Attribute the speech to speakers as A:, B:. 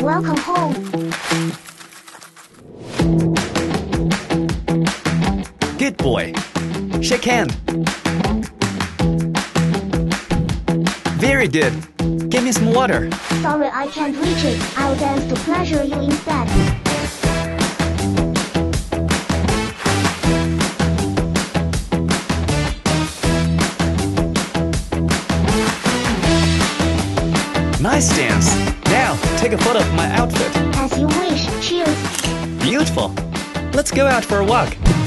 A: Welcome home.
B: Good boy. Shake hand. Very good. Give me some water.
A: Sorry, I can't reach it. I'll dance to pleasure you instead.
B: Nice dance. Now, take a photo of my outfit.
A: As you wish. Cheers.
B: Beautiful. Let's go out for a walk.